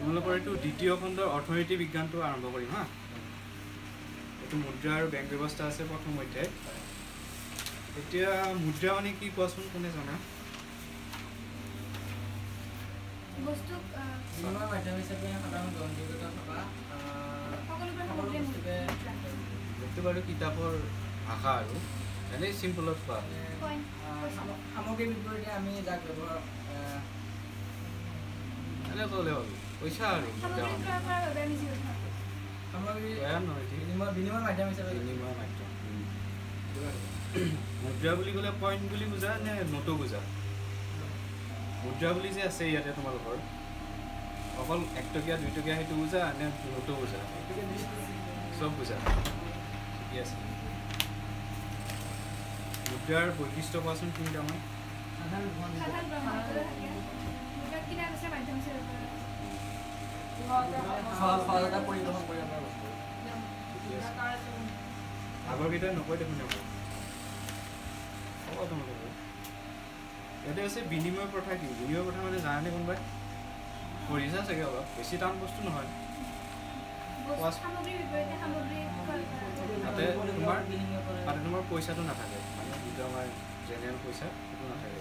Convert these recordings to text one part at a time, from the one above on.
তোমালোকৰ এইটো দ্বিতীয় খণ্ডৰ অৰ্থনীতি বিজ্ঞানটো আৰম্ভ কৰিম হা। এইটো মুদ্ৰা আৰু বেংক ব্যৱস্থা আছে প্ৰথম অধ্যায়। এতিয়া মুদ্ৰা মানে কি কোৱাচোন, কোনে জানা? বিনিময় মাধ্যম হিচাপে সাধাৰণ গ্ৰহণযোগ্যতা থকা সেইটো বাৰু কিতাপৰ ভাষা আৰু এনেই চিম্পলত কোৱা সামগ্ৰীৰ বিপৰীতে আমি যাক ব্যৱহাৰ এনে ক'লে হ'ল পইচা আৰু বিনিময় মাধ্যম হিচাপে বিনিময় মাধ্যম। মুদ্ৰা বুলি ক'লে কইন বুলি বুজা নে নোটো বুজা? মুদ্ৰা বুলি যে আছে ইয়াতে তোমালোকৰ অকল 1 টকীয়া 2 টকীয়া সেইটো বুজা নে নোটো বুজা? চব বুজা, ঠিকে আছে। মুদ্ৰাৰ বৈশিষ্ট্য কোৱাচোন তিনিটামান। আগৰ কেইটা নকয় দেখোন আকৌ তোমালোকে। ইয়াতে আছে বিনিময় প্ৰথা। কি বিনিময় প্ৰথা মানে জানানে কোনোবাই? পঢ়িছা চাগে, অলপ বেছি টান বস্তু নহয়। তাতে তোমাৰ পইচাটো নাথাকে, মানে যিটো আমাৰ জেনেৰেল পইচা সেইটো নাথাকে।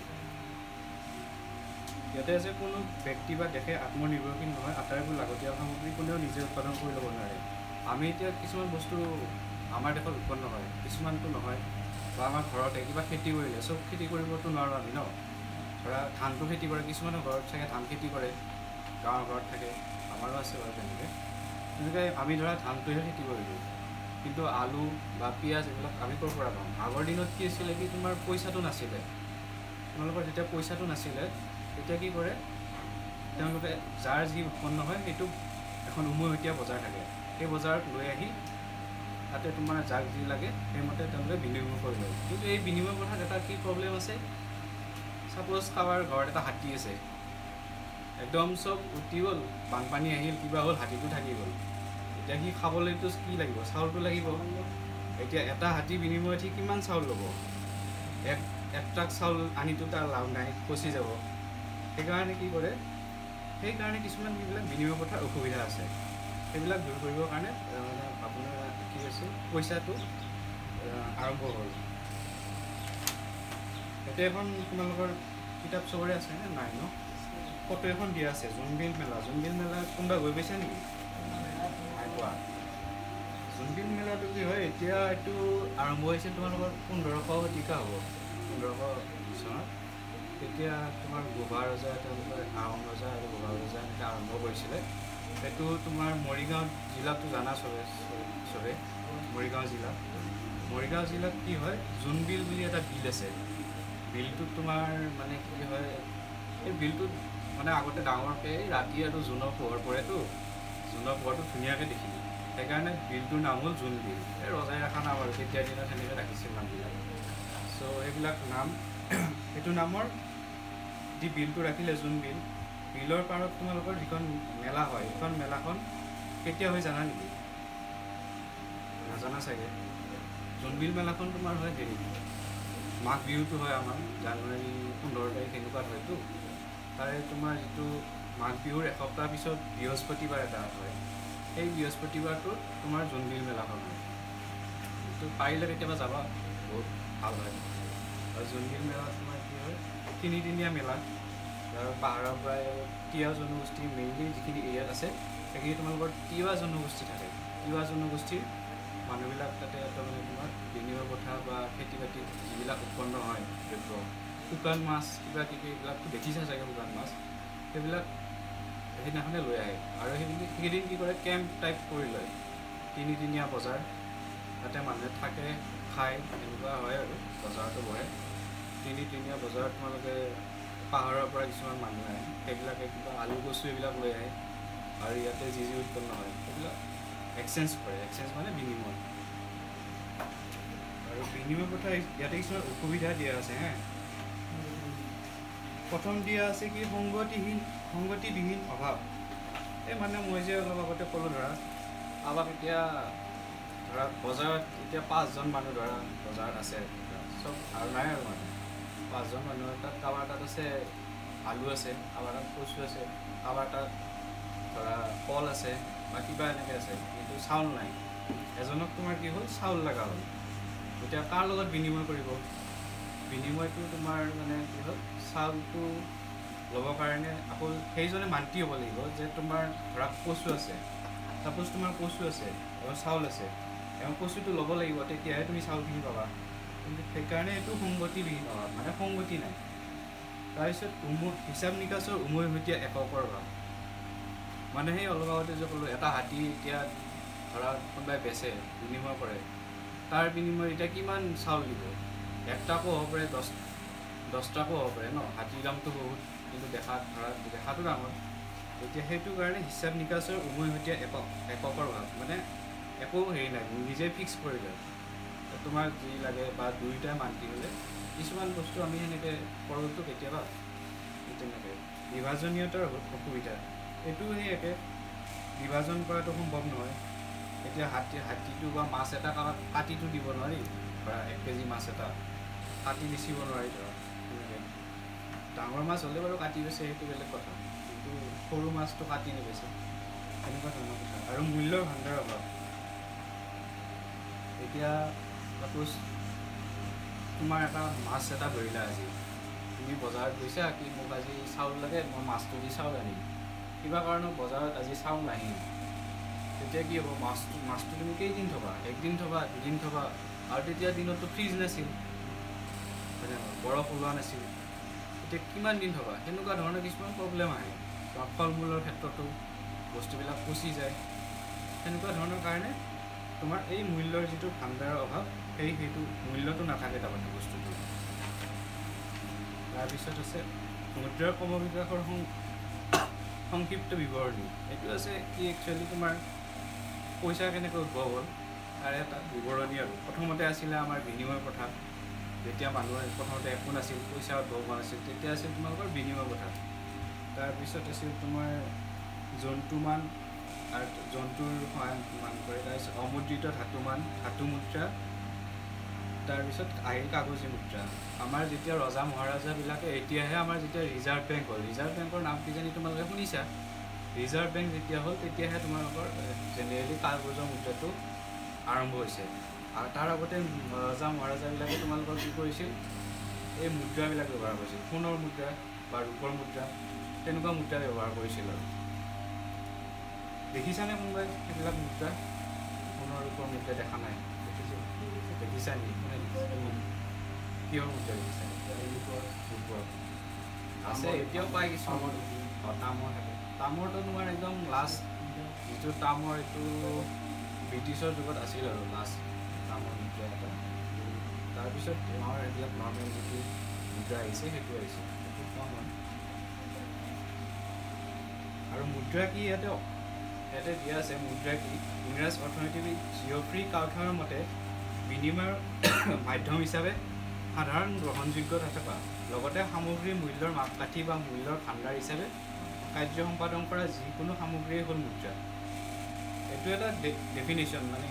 ইয়াতে আছে কোনো ব্যক্তি বা দেশে আত্মনিৰ্ভৰশীল নহয়, আটাইবোৰ লাগতিয়াল সামগ্ৰী কোনেও নিজে উৎপাদন কৰি ল'ব নোৱাৰে। আমি এতিয়া কিছুমান বস্তু আমাৰ দেশত উৎপন্ন হয়, কিছুমানটো নহয়, বা আমাৰ ঘৰতে কিবা খেতি কৰিলে চব খেতি কৰিবতো নোৱাৰোঁ আমি ন। ধৰা ধানটো খেতি কৰে, কিছুমানৰ ঘৰত চাগে ধান খেতি কৰে, গাঁৱৰ ঘৰত থাকে, আমাৰো আছে বাৰু তেনেকৈ। আমি ধৰা ধানটোহে খেতি কৰিলোঁ, কিন্তু আলু বা পিঁয়াজ এইবিলাক আমি ক'ৰ পৰা পাম? আগৰ দিনত কি আছিলে, কি তোমাৰ পইচাটো নাছিলে। তোমালোকৰ যেতিয়া পইচাটো নাছিলে তেতিয়া কি কৰে, তেওঁলোকে যাৰ যি উৎপন্ন হয় সেইটো এখন উমৈহতীয়া বজাৰ থাকে, সেই বজাৰত লৈ আহি তাতে তোমাৰ যাক যি লাগে সেইমতে তেওঁলোকে বিনিময় কৰি লয়। কিন্তু এই বিনিময় কথাত এটা কি প্ৰব্লেম আছে, ছাপ'জ কাৰোবাৰ ঘৰত এটা হাতী আছে, একদম চব উটি গ'ল, বানপানী আহিল, কিবা হ'ল, হাতীটো থাকি গ'ল। এতিয়া সি খাবলৈতো কি লাগিব? চাউলটো লাগিব। এতিয়া এটা হাতী বিনিময়ত সি কিমান চাউল ল'ব? এক ট্ৰাক চাউল আনিতো তাৰ লাভ নাই, পচি যাব। সেইকাৰণে কি কৰে, সেইকাৰণে কিছুমান সেইবিলাক বিনিময় প্ৰথাৰ অসুবিধা আছে। সেইবিলাক দূৰ কৰিবৰ কাৰণে মানে আপোনাৰ কি হৈছে, পইচাটো আৰম্ভ হ'ল। ইয়াতে এখন তোমালোকৰ কিতাপ চবৰে আছে নে নাই ন? ফটো এখন দিয়া আছে, জোনবিল মেলা। জোনবিল মেলা কোনোবা গৈ পাইছে নেকি? নাই পোৱা। জোনবিল মেলাটো কি হয়, এতিয়া এইটো আৰম্ভ হৈছে তোমালোকৰ 1500 শতিকা হ'ব, 1500 চনত। তেতিয়া তোমাৰ গোভা ৰজা, তেওঁলোকৰ আহোম ৰজা আৰু গোভা ৰজা এনেকৈ আৰম্ভ কৰিছিলে। সেইটো তোমাৰ মৰিগাঁও জিলাটো জানা চবে মৰিগাঁও জিলাত কি হয়, জোনবিল বুলি এটা বিল আছে। বিলটোত তোমাৰ মানে কি হয়, এই বিলটোত মানে আগতে ডাঙৰকৈ ৰাতি আৰু জোনৰ পোহৰ পৰেতো, জোনৰ পোহৰটো ধুনীয়াকৈ দেখিলোঁ, সেইকাৰণে বিলটোৰ নাম হ'ল জোনবিল। এই ৰজাই ৰখা নাম আৰু তেতিয়াৰ দিনত সেনেকৈ ৰাখিছিল নামবিলাক। চ' এইবিলাক নাম, সেইটো নামৰ যি বিলটো ৰাখিলে জোনবিল, বিলৰ পাৰত তোমালোকৰ যিখন মেলা হয়, সেইখন মেলাখন কেতিয়া হয় জানা নেকি? নাজানা চাগে। জোনবিল মেলাখন তোমাৰ হয় হেৰি, মাঘ বিহুটো হয় আমাৰ জানুৱাৰী 15 তাৰিখ এনেকুৱাত হয়তো। তাৰে তোমাৰ যিটো মাঘ বিহুৰ এসপ্তাহ পিছত বৃহস্পতিবাৰ এটা হয়, সেই বৃহস্পতিবাৰটোত তোমাৰ জোনবিল মেলাখন হয়। তো পাৰিলে কেতিয়াবা যাবা, বহুত ভাল হয়। আৰু জোনবিল মেলা তোমাৰ কি হয়, 3 দিনীয়া মেলা। পাহাৰৰ পৰাই তিৱা জনগোষ্ঠী মেইনলি যিখিনি এৰিয়াত আছে, সেইখিনি তোমালোকৰ তিৱা জনগোষ্ঠী থাকে। তিৱা জনগোষ্ঠীৰ মানুহবিলাক তাতে তাৰমানে তোমাৰ বিনিময় প্ৰথা বা খেতি বাতি যিবিলাক উৎপন্ন হয়, দ্ৰব্য, শুকান মাছ কিবা কিবি এইবিলাকতো দেখিছা চাগে, শুকান মাছ, সেইবিলাক সেইদিনাখনে লৈ আহে। আৰু সেইদিন কি কৰে, কেম্প টাইপ কৰি লয়, 3 দিনীয়া বজাৰ, তাতে মানুহে থাকে, খায়, এনেকুৱা হয় আৰু বজাৰটো বহে। 3 দিনীয়া বজাৰত তোমালোকে পাহাৰৰ পৰা কিছুমান মানুহ আহে, সেইবিলাকে কিবা আলু কচু এইবিলাক লৈ আহে, আৰু ইয়াতে যি উৎপন্ন হয় সেইবিলাক এক্সচেঞ্জ কৰে। এক্সচেঞ্জ মানে বিনিময়। আৰু বিনিময় প্ৰথা ইয়াতে কিছুমান অসুবিধা দিয়া আছে হে। প্ৰথম দিয়া আছে কি, সংগতিবিহীন অভাৱ। এই মানে মই যে অলপ আগতে ক'লোঁ, ধৰা আমাক এতিয়া ধৰা বজাৰত এতিয়া 5জন মানুহ ধৰা বজাৰত আছে, চব আৰু নাই আৰু মানুহ 5জন মানুহৰ তাত কাৰোবাৰ তাত আছে আলু আছে, কাৰোবাৰ তাত কচু আছে, কাৰোবাৰ তাত ধৰা কল আছে বা কিবা এনেকৈ আছে কিন্তু চাউল নাই এজনক তোমাৰ কি হ'ল চাউল লগা হ'ল এতিয়া কাৰ লগত বিনিময় কৰিব বিনিময়টো তোমাৰ মানে কি হ'ল চাউলটো ল'বৰ কাৰণে আকৌ সেইজনে মান্তি হ'ব লাগিব যে তোমাৰ ধৰা কচু আছে চাপ'জ তোমাৰ কচু আছে আৰু চাউল আছে এওঁ কচুটো ল'ব লাগিব তেতিয়াহে তুমি চাউলখিনি পাবা কিন্তু সেইকাৰণে এইটো সংগতিবিহীন অভাৱ মানে সংগতি নাই তাৰপিছত হিচাপ নিকাচৰ উমৈহতীয়া এককৰ ভাৱ মানে সেই অলপ আগতে যে ক'লোঁ এটা হাতী এতিয়া ধৰা কোনোবাই বেচে বিনিময় কৰে তাৰ বিনিময়ত এতিয়া কিমান চাউল দিব একটাকো হ'ব পাৰে দহটাকো হ'ব পাৰে ন হাতীৰ দামটো বহুত কিন্তু দেখাটো ডাঙৰ এতিয়া সেইটো কাৰণে হিচাপ নিকাচৰ উমৈহতীয়া এককৰ ভাৱ মানে একো হেৰি নাই নিজে ফিক্স কৰি লয় তোমাক যি লাগে বা দুয়োটাই মান্তি হ'লে কিছুমান বস্তু আমি সেনেকৈ কৰোঁতো কেতিয়াবা তেনেকৈ বিভাজনীয়তাৰ অসুবিধা এইটো সেই একে বিভাজন কৰাটো সম্ভৱ নহয় এতিয়া হাতীটো বা মাছ এটা কাটিটো দিব নোৱাৰি ধৰা 1 কেজি মাছ এটা কাটি বেচিব নোৱাৰি ধৰা তেনেকৈ ডাঙৰ মাছ হ'লে বাৰু কাটি বেচে সেইটো বেলেগ কথা কিন্তু সৰু মাছটো কাটি নেবেচে তেনেকুৱা ধৰণৰ কথা আৰু মূল্যৰ ভাণ্ডাৰ অভাৱ এতিয়া চাপ'জ তোমাৰ এটা মাছ এটা ধৰিলা আজি তুমি বজাৰত গৈছা কি মোক আজি চাউল লাগে মই মাছটো দি চাউল আনিম কিবা কাৰণত বজাৰত আজি চাউল নাহিল তেতিয়া কি হ'ব মাছটো তুমি কেইদিন থবা একদিন থবা দুদিন থবা আৰু তেতিয়া দিনততো ফ্ৰিজ নাছিল বৰফ ওলোৱা নাছিল এতিয়া কিমান দিন থবা সেনেকুৱা ধৰণৰ কিছুমান প্ৰব্লেম আহে তোমাৰ ফল মূলৰ ক্ষেত্ৰতো বস্তুবিলাক পচি যায় সেনেকুৱা ধৰণৰ কাৰণে তোমাৰ এই মূল্যৰ যিটো ভাণ্ডাৰৰ অভাৱ সেইটো মূল্যটো নাথাকে তাৰমানে বস্তুটো তাৰপিছত আছে মুদ্ৰাৰ ক্ৰমবিকাশৰ সংক্ষিপ্ত বিৱৰণী এইটো আছে কি একচুৱেলি তোমাৰ পইচা কেনেকৈ উদ্ভৱ হ'ল তাৰে এটা বিৱৰণী আৰু প্ৰথমতে আছিলে আমাৰ বিনিময় প্ৰথা যেতিয়া মানুহৰ প্ৰথমতে একো নাছিল পইচা উদ্ভৱ হোৱা নাছিল তেতিয়া আছিল তোমালোকৰ বিনিময় প্ৰথা তাৰপিছত আছিল তোমাৰ জন্তুমান আৰু জন্তুৰ সহায় মান কৰে তাৰপিছত অমুদ্ৰিত ধাতু মুদ্ৰা তাৰপিছত আহিল কাগজী মুদ্ৰা আমাৰ যেতিয়া ৰজা মহাৰাজাবিলাকে এতিয়াহে আমাৰ যেতিয়া ৰিজাৰ্ভ বেংক হ'ল ৰিজাৰ্ভ বেংকৰ নাম কিজানি তোমালোকে শুনিছা ৰিজাৰ্ভ বেংক যেতিয়া হ'ল তেতিয়াহে তোমালোকৰ জেনেৰেলি কাগজৰ মুদ্ৰাটো আৰম্ভ হৈছে আৰু তাৰ আগতে ৰজা মহাৰাজাবিলাকে তোমালোকৰ কি কৰিছিল এই মুদ্ৰাবিলাক ব্যৱহাৰ কৰিছিল সোণৰ মুদ্ৰা বা ৰূপৰ মুদ্ৰা তেনেকুৱা মুদ্ৰা ব্যৱহাৰ কৰিছিল আৰু দেখিছানে কোনোবাই সেইবিলাক মুদ্ৰা সোণৰ ৰূপৰ মুদ্ৰা দেখা নাই দেখিছা নেকি কিহৰ মুদ্ৰা দেখিছা ৰূপৰ আছে এতিয়াও পায় কিছুমান তামৰ থাকে তামৰটো তোমাৰ একদম লাষ্ট যিটো তামৰ এইটো ব্ৰিটিছৰ যুগত আছিল আৰু লাষ্ট তামৰ মুদ্ৰা এটা তাৰপিছত আমাৰ এইবিলাক নৰ্মেল যিটো মুদ্ৰা আহিছে সেইটো আহিছে সেইটো কম হয় আৰু মুদ্ৰা কি ইয়াতে দিয়া আছে মুদ্ৰা কি ইংৰাজ অৰ্থনীতিবিদ জিঅ'ফ্ৰী কাউথাৰৰ মতে বিনিময়ৰ মাধ্যম হিচাপে সাধাৰণ গ্ৰহণযোগ্যতা থকা লগতে সামগ্ৰীৰ মূল্যৰ মাপকাঠি বা মূল্যৰ ভাণ্ডাৰ হিচাপে কাৰ্য সম্পাদন কৰা যিকোনো সামগ্ৰীয়ে হ'ল মুদ্ৰা এইটো এটা ডেফিনেশ্যন মানে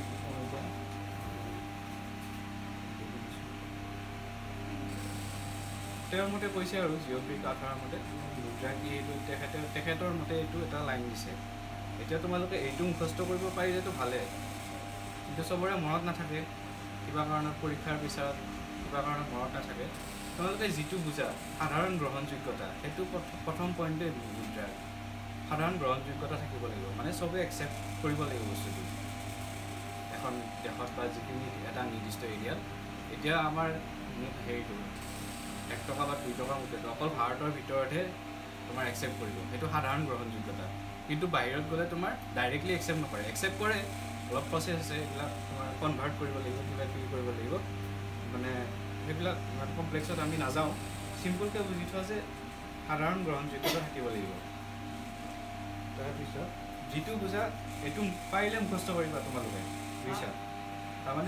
তেওঁৰ মতে কৈছে আৰু জিঅ'ফ্ৰী কাউথাৰৰ মতে মুদ্ৰা কি এইটো তেখেতৰ মতে এইটো এটা লাইন দিছে এতিয়া তোমালোকে এইটো মুখস্থ কৰিব পাৰিলেতো ভালে কিন্তু চবৰে মনত নাথাকে কিবা কাৰণত পৰীক্ষাৰ পিছত কিবা কাৰণত মনত নাথাকে তোমালোকে যিটো বুজা সাধাৰণ গ্ৰহণযোগ্যতা সেইটো প্ৰথম পইণ্টে মুদ্ৰাৰ সাধাৰণ গ্ৰহণযোগ্যতা থাকিব লাগিব মানে চবে একচেপ্ট কৰিব লাগিব বস্তুটো এখন দেশত বা যিখিনি এটা নিৰ্দিষ্ট এৰিয়াত এতিয়া আমাৰ হেৰিটো 1 টকা বা 2 টকা মুদ্ৰাটো অকল ভাৰতৰ ভিতৰতহে তোমাৰ একচেপ্ট কৰিব সেইটো সাধাৰণ গ্ৰহণযোগ্যতা কিন্তু বাহিৰত গ'লে তোমাৰ ডাইৰেক্টলি একচেপ্ট নকৰে একচেপ্ট কৰে অলপ প্ৰচেছ আছে এইবিলাক তোমাৰ কনভাৰ্ট কৰিব লাগিব কিবা কিবি কৰিব লাগিব মানে সেইবিলাক ইমান কমপ্লেক্সত আমি নাযাওঁ চিম্পলকৈ বুজি থোৱা যে সাধাৰণ গ্ৰহণযোগ্যতা থাকিব লাগিব তাৰপিছত যিটো বুজা এইটো পাৰিলে মুখস্থ কৰিবা তোমালোকে বুজিছা তাৰমানে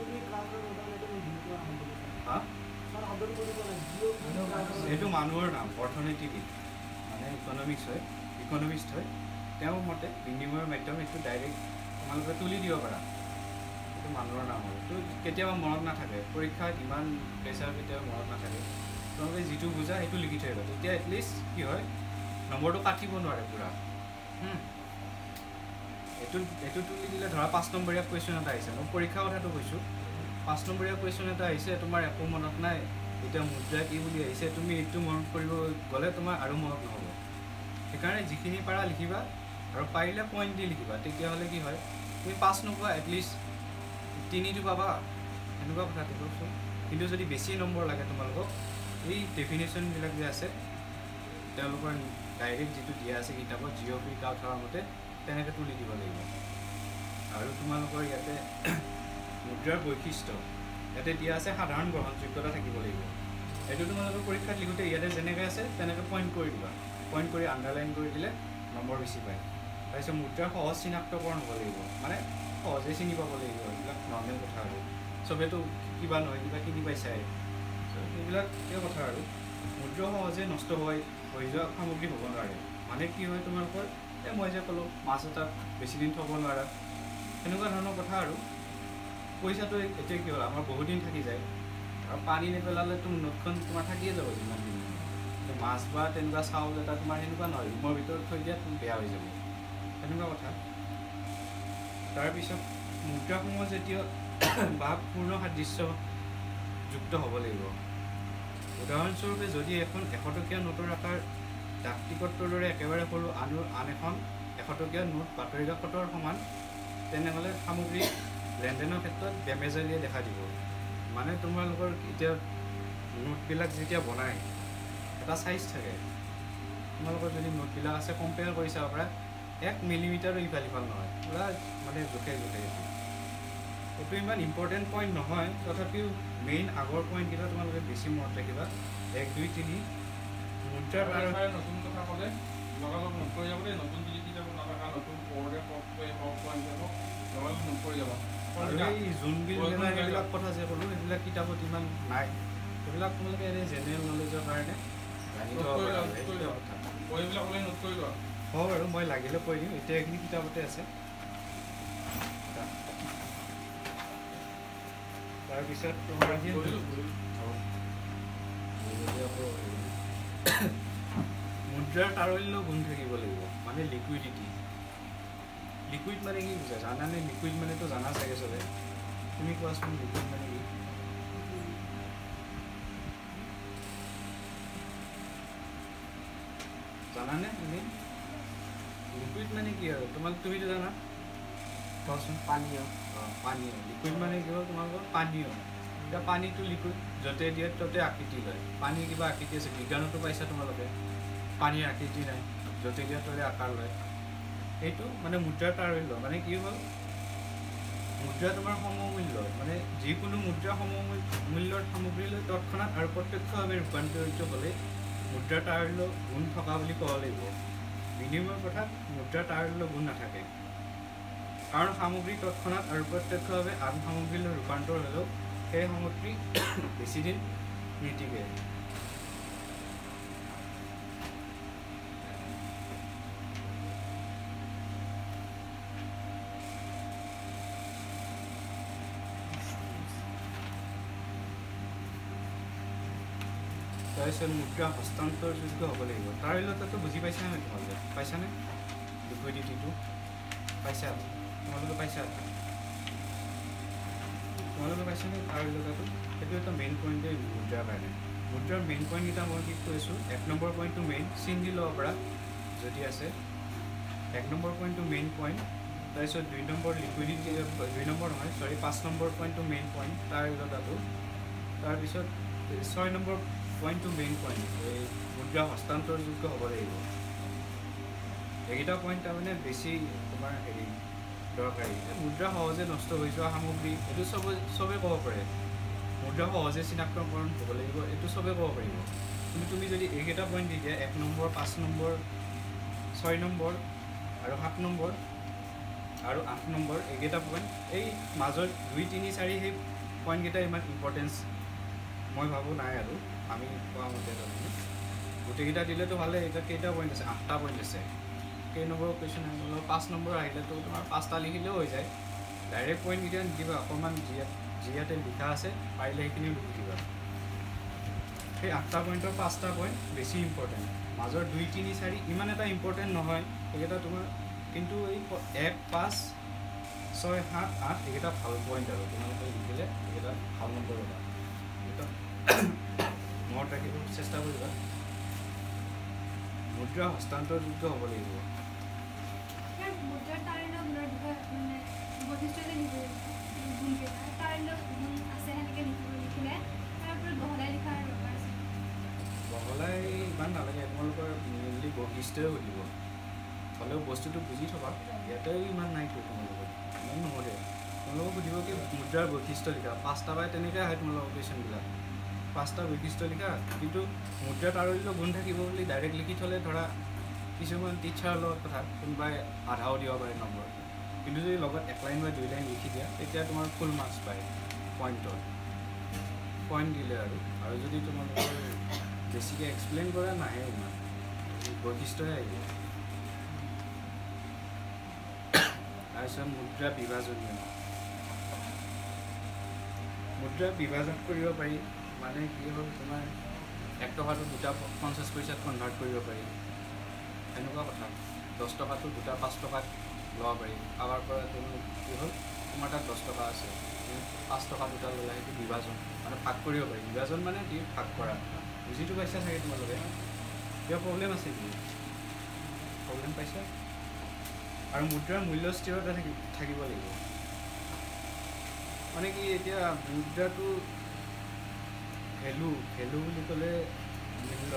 এইটো মানুহৰ নাম অৰ্থনীতিবিদ মানে ইকনমিষ্ট হয় তেওঁৰ মতে বিনিময়ৰ মাধ্যম এইটো ডাইৰেক্ট তোমালোকে তুলি দিব পাৰা এইটো মানুহৰ নাম হয় এইটো কেতিয়াবা মনত নাথাকে পৰীক্ষাত ইমান প্ৰেছাৰ কেতিয়াবা মনত নাথাকে তোমালোকে যিটো বুজা সেইটো লিখি থৈ আহিবা তেতিয়া এটলিষ্ট কি হয় নম্বৰটো কাটিব নোৱাৰে পূৰা এইটো তুলি দিলে ধৰা 5 নম্বৰীয়া কুৱেশ্যন এটা আহিছে, মই পৰীক্ষাৰ কথাটো কৈছোঁ। 5 নম্বৰীয়া কুৱেশ্যন এটা আহিছে, তোমাৰ একো মনত নাই, এতিয়া মুদ্ৰা কি বুলি আহিছে, তুমি এইটো মনত কৰিব গ'লে তোমাৰ আৰু মনত নহ'ব। সেইকাৰণে যিখিনি পাৰা লিখিবা আৰু পাৰিলে পইণ্ট দি লিখিবা, তেতিয়াহ'লে কি হয় তুমি 5 নোপোৱা এটলিষ্ট 3টো পাবা, এনেকুৱা কথাটো কৈছোঁ। কিন্তু যদি বেছি নম্বৰ লাগে তোমালোকক, এই ডেফিনেশ্যনবিলাক যে আছে তেওঁলোকৰ ডাইৰেক্ট যিটো দিয়া আছে কিতাপত জিঅ'গ্ৰাফী কাউথাৰৰ মতে তেনেকৈ তুলি দিব লাগিব। আৰু তোমালোকৰ ইয়াতে মুদ্ৰাৰ বৈশিষ্ট্য ইয়াতে দিয়া আছে, সাধাৰণ গ্ৰহণযোগ্যতা থাকিব লাগিব। এইটো তোমালোকৰ পৰীক্ষাত লিখোঁতে ইয়াতে যেনেকৈ আছে তেনেকৈ পইণ্ট কৰি দিবা, পইণ্ট কৰি আণ্ডাৰলাইন কৰি দিলে নম্বৰ বেছি পায়। তাৰপিছত মুদ্ৰাৰ সহজ চিনাক্তকৰণ হ'ব লাগিব, মানে সহজে চিনি পাব লাগিব, এইবিলাক নৰ্মেল কথা আৰু চবেতো কিবা নহয় কিবা কিনি পাইছাই, এইবিলাক কথা আৰু মুদ্ৰা সহজে নষ্ট হৈ যোৱা সামগ্ৰী হ'ব নোৱাৰে। মানে কি হয় তোমালোকৰ মই যে ক'লোঁ মাছ এটা বেছি দিন থ'ব নোৱাৰা, সেনেকুৱা ধৰণৰ কথা আৰু পইচাটো এতিয়া কি হ'ল আমাৰ বহুদিন থাকি যায়, আৰু পানী নেপেলালেতো নোটখন তোমাৰ থাকিয়ে যাব যিমান দিন। মাছ বা তেনেকুৱা চাউল এটা তোমাৰ সেনেকুৱা নহয়, ৰুমৰ ভিতৰত থৈ দিয়াত বেয়া হৈ যাব, সেনেকুৱা কথা। তাৰপিছত মুদ্ৰাসমূহ যেতিয়া ভাৱপূৰ্ণ সাদৃশ্যযুক্ত হ'ব লাগিব। উদাহৰণস্বৰূপে যদি এখন 100 টকীয়া নোটৰ আকাৰ ডাক টিকটৰ দৰে একেবাৰে সৰু আন এখন 100 টকীয়া নোট বাতৰি কাকতৰ সমান, তেনেহ'লে সামগ্ৰী লেনদেনৰ ক্ষেত্ৰত বেমেজালিয়ে দেখা দিব। মানে তোমালোকৰ এতিয়া নোটবিলাক যেতিয়া বনায় এটা চাইজ থাকে, তোমালোকৰ যদি নোটবিলাক আছে কম্পেয়াৰ কৰি চাব পাৰা 1 মিলিমিটাৰো ইফাল সিফাল নহয়, পূৰা মানে জোখে এইটো ইমান ইম্পৰ্টেণ্ট পইণ্ট নহয়, তথাপিও মেইন আগৰ পইণ্টকেইটা তোমালোকে বেছি মনত ৰাখিবা। 1, 2, 3 মুদ্ৰাৰ নতুন কথা ক'লে লগালগ নোট কৰি যাব দেই, নতুন যদি কিতাপ নাথাকা নতুন পঢ়ে হওক লগালগ নোট কৰি যাবা। আৰু এই জোনবিল মেলা সেইবিলাক কথা যে ক'লোঁ সেইবিলাক কিতাপত ইমান নাই, সেইবিলাক তোমালোকে এনেই জেনেৰেল নলেজৰ কাৰণে জানি থ'ব পাৰা। বহিবিলাক ওলাই নোট কৰি লোৱা। হ'ব বাৰু, মই লাগিলে কৈ দিম, এতিয়া এইখিনি কিতাপতে আছে। তাৰপিছত তোমাৰ মুদ্ৰাৰ তাৰল্য গুণ থাকিব লাগিব, মানে লিকুইডিটি। লিকুইড মানে কি বুজা জানানে? লিকুইড মানেতো জানা চাগে চবে, তুমি কোৱাচোন লিকুইড মানে কি? জানানে তুমি? লিকুইড মানে কি আৰু তুমিতো জানা, কোৱাচোন? পানীয়। পানীয়। লিকুইড মানে কি হ'ল তোমালোকৰ পানীয়। এতিয়া পানীটো লিকুইড, য'তে দিয়ে ত'তে আকৃতি লয়। পানী কিবা আকৃতি আছে, বিজ্ঞানতো পাইছা তোমালোকে, পানীৰ আকৃতি নাই, য'তে দিয়ে ত'তে আকাৰ লয়। এইটো মানে মুদ্ৰাৰ তাৰল্য, মানে কি হ'ল মুদ্ৰা তোমাৰ সমমূল্য, মানে যিকোনো মুদ্ৰা সমমূল্যৰ সামগ্ৰীলৈ তৎক্ষণাত আৰু প্ৰত্যক্ষভাৱে ৰূপান্তৰিত হ'লে মুদ্ৰাৰ তাৰল্য গুণ থকা বুলি ক'ব লাগিব। বিনিময়ৰ কথাত মুদ্ৰাৰ তাৰল্য গুণ নাথাকে, কাৰণ সামগ্ৰী তৎক্ষণাত আৰু প্ৰত্যক্ষভাৱে আন সামগ্ৰীলৈ ৰূপান্তৰ হ'লেও সেই সামগ্ৰী বেছিদিন নিটিকে। তাৰপিছত মুদ্ৰা হস্তান্তৰযোগ্য হ'ব লাগিব। তাৰল্যতাটো বুজি পাইছা নাই তোমালোকে? পাইছানে? লিকুইডিটিটো পাইছা? তোমালোকে পাইছানে তাৰল্যতাটো? সেইটো এটা মেইন পইণ্টেই মুদ্ৰাৰ কাৰণে। মুদ্ৰাৰ মেইন পইণ্টকেইটা মই কি কৈছোঁ, 1 নম্বৰ পইণ্টটো মেইন, চিন দি ল'ব পৰা যদি আছে। 1 নম্বৰ পইণ্টটো মেইন পইণ্ট, তাৰপিছত 2 নম্বৰ লিকুইডিটি, 2 নম্বৰ নহয় 5 নম্বৰ পইণ্টটো মেইন পইণ্ট তাৰল্যতাটো। তাৰপিছত 6 নম্বৰ পইণ্টটো মেইন পইণ্ট, এই মুদ্ৰা হস্তান্তৰযোগ্য হ'ব লাগিব। এইকেইটা পইণ্ট তাৰমানে বেছি তোমাৰ দৰকাৰী। মুদ্ৰা সহজে নষ্ট হৈ যোৱা সামগ্ৰী, এইটো চবেই ক'ব পাৰে। মুদ্ৰা সহজে চিনাক্তকৰণ হ'ব লাগিব, এইটো চবেই ক'ব পাৰিব। কিন্তু তুমি যদি এইকেইটা পইণ্ট দি দিয়া, 1 নম্বৰ, 5 নম্বৰ, 6 নম্বৰ আৰু 7 নম্বৰ আৰু 8 নম্বৰ, এইকেইটা পইণ্ট, এই মাজৰ 2, 3, 4 সেই পইণ্টকেইটা ইমান ইম্পৰ্টেঞ্চ মই ভাবোঁ নাই আৰু আমি কোৱা মতে। তাৰমানে গোটেইকেইটা দিলেতো ভালেই। এতিয়া কেইটা পইণ্ট আছে? 8টা পইণ্ট আছে। কেই নম্বৰ কুৱেশ্যন আহিব? 5 নম্বৰ আহিলেতো তোমাৰ 5টা লিখিলেও হৈ যায়। ডাইৰেক্ট পইণ্টকেইটা নিদিবা, অকণমান যি ইয়াতে লিখা আছে পাৰিলে সেইখিনিও লিখি দিবা। সেই 8টা পইণ্টৰ 5টা পইণ্ট বেছি ইম্পৰ্টেণ্ট, মাজৰ 2, 3, 4 ইমান এটা ইম্পৰ্টেণ্ট নহয়। সেইকেইটা তোমাৰ কিন্তু এই 1, 5, 6, 7, 8 এইকেইটা ভাল পইণ্ট আৰু তোমালোকে লিখিলে এইকেইটা ভাল নম্বৰ পাবা এইটো মনত ৰাখিব চেষ্টা কৰিবা মুদ্ৰা হস্তান্তৰযোগ্য হ'ব লাগিব মুদ্ৰাৰ তাৰিলৰ গুণৰ বিষয়ে মানে বৈশিষ্ট্য লিখিব গুণকেইটা তাৰিলৰ গুণ আছে সেনেকৈ লিখিলে তাৰ ওপৰত বহলাই লিখাৰ দৰকাৰ আছে বহলাই ইমান নালাগে তোমালোকৰ মেইনলি বৈশিষ্ট্যই সুধিব হ'লেও বস্তুটো বুজি থবা ইয়াতেও ইমান নাইতো তোমালোকৰ ইমান নহ'লে তোমালোকক সুধিব কি মুদ্ৰাৰ বৈশিষ্ট্য লিখা 5টা পাই তেনেকৈ আহে তোমালোকৰ কুৱেশ্যনবিলাক 5টা বৈশিষ্ট্য লিখা কিন্তু মুদ্ৰা তাৰল্য গুণ থাকিব বুলি ডাইৰেক্ট লিখি থ'লে ধৰা কিছুমান টিচাৰৰ লগত কথা কোনোবাই আধাও দিব পাৰে নম্বৰ কিন্তু যদি লগত 1 লাইন বা 2 লাইন লিখি দিয়া তেতিয়া তোমাৰ ফুল মাৰ্কছ পায় পইণ্ট দিলে আৰু যদি তোমালোকৰ বেছিকৈ এক্সপ্লেইন কৰা নাহে ইমান বৈশিষ্ট্যই আহিব তাৰপিছত মুদ্ৰা বিভাজন কৰিব পাৰি মানে কি হ'ল তোমাৰ 1 টকাটো 2টা 50 পইচাত কনভাৰ্ট কৰিব পাৰি এনেকুৱা কথা 10 টকাটো 2টা 5 টকাত ল'ব পাৰি কাৰোবাৰ পৰা তুমি কি হ'ল তোমাৰ তাত 10 টকা আছে 5 টকা 2টা ল'লে সেইটো বিভাজন মানে ভাগ কৰিব পাৰি বিভাজন মানে কি ভাগ কৰা বুজিটো পাইছা চাগে তোমালোকে কিবা প্ৰব্লেম আছে কি প্ৰব্লেম পাইছা আৰু মুদ্ৰাৰ মূল্য স্থিৰতা থাকিব লাগিব মানে কি এতিয়া মুদ্ৰাটো ভেলু বুলি ক'লে মূল্য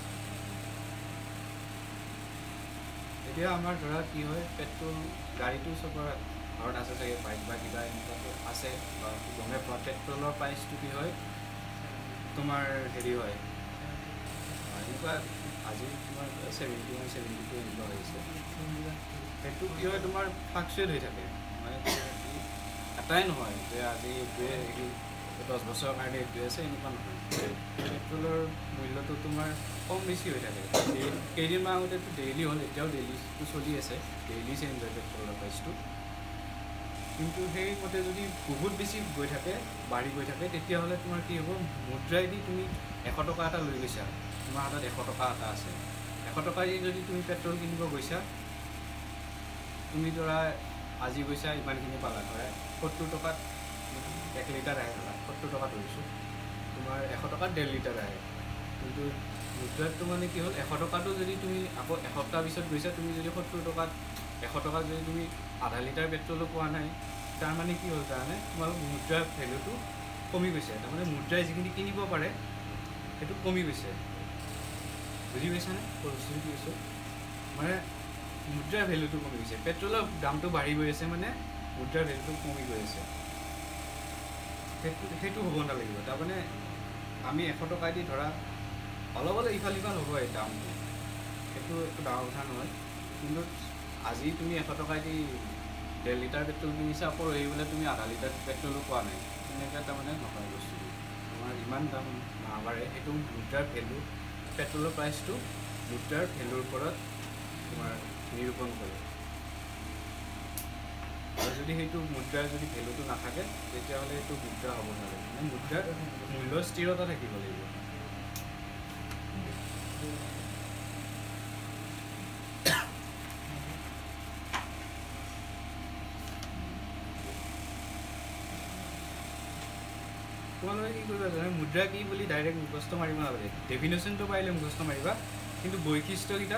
এতিয়া আমাৰ ধৰা কি হয় পেট্ৰল গাড়ীটো চবৰ ঘৰত আছে চাগে বাইক বা কিবা এনেকুৱাটো আছে বা গমে পোৱা পেট্ৰলৰ প্ৰাইচটো কি হয় তোমাৰ হেৰি হয় এনেকুৱা আজি তোমাৰ 71, 72 এনেকুৱা হৈছে সেইটো কি হয় তোমাৰ ফ্লাকচুৱেট হৈ থাকে মানে এটাই নহয় যে আজি এইটোৱে হেৰি 10 বছৰৰ কাৰণে এইটোৱে আছে এনেকুৱা নহয় পেট্ৰলৰ মূল্যটো তোমাৰ কম বেছি হৈ থাকে কেইদিনমান আগতেতো ডেইলি হ'ল এতিয়াও ডেইলিটো চলি আছে ডেইলি চেঞ্জ হয় পেট্ৰলৰ প্ৰাইচটো কিন্তু সেইমতে যদি বহুত বেছি গৈ থাকে বাঢ়ি গৈ থাকে তেতিয়াহ'লে তোমাৰ কি হ'ব মুদ্ৰাইদি তুমি 100 টকা এটা লৈ গৈছা তোমাৰ হাতত 100 টকা এটা আছে 100 টকা দি যদি তুমি পেট্ৰল কিনিব গৈছা তুমি ধৰা আজি গৈছা ইমানখিনি পালা ধৰা 70 টকাত 1 লিটাৰ আহে ধৰা 70 টকা ধৰিছোঁ তোমাৰ 100 টকাত 1.5 লিটাৰ আহে কিন্তু মুদ্ৰাটো মানে কি হ'ল 100 টকাটো যদি তুমি আকৌ এসপ্তাহ পিছত গৈছা তুমি যদি 70 টকাত 100 টকাত যদি তুমি আধা লিটাৰ পেট্ৰলো পোৱা নাই তাৰমানে কি হ'ল তাৰমানে তোমালোক মুদ্ৰাৰ ভেলুটো কমি গৈছে তাৰমানে মুদ্ৰাই যিখিনি কিনিব পাৰে সেইটো কমি গৈছে বুজি পাইছানে বস্তুটো কি কৈছোঁ মানে মুদ্ৰাৰ ভেলুটো কমি গৈছে পেট্ৰলৰ দামটো বাঢ়ি গৈ আছে মানে মুদ্ৰাৰ ভেলুটো কমি গৈ আছে সেইটো হ'ব নালাগিব তাৰমানে আমি 100 টকা দি ধৰা অলপ ইফাল সিফাল হ'ব এই দামটো সেইটো একো ডাঙৰ কথা নহয় কিন্তু আজি তুমি 100 টকা দি 1.5 লিটাৰ পেট্ৰল কিনিছা আকৌ এইবোলে তুমি আধা লিটাৰ পেট্ৰলো পোৱা নাই তেনেকৈ তাৰমানে নহয় বস্তুটো তোমাৰ ইমান দাম নাবাঢ়ে সেইটো মুদ্ৰাৰ ভেলু পেট্ৰলৰ প্ৰাইচটো মুদ্ৰাৰ ভেলুৰ ওপৰত তোমাৰ নিৰূপণ কৰে আৰু যদি সেইটো মুদ্ৰাৰ যদি ভেলুটো নাথাকে তেতিয়াহ'লে সেইটো মুদ্ৰা হ'ব নালাগে মানে মুদ্ৰাৰ মূল্য স্থিৰতা থাকিব লাগিব তোমালোকে কি কৰিবা জানে মুদ্ৰা কি বুলি ডাইৰেক্ট মুখস্থ মাৰিব নালাগে ডেফিনেশ্যনটো পাৰিলে মুখস্থ মাৰিবা কিন্তু বৈশিষ্ট্যকেইটা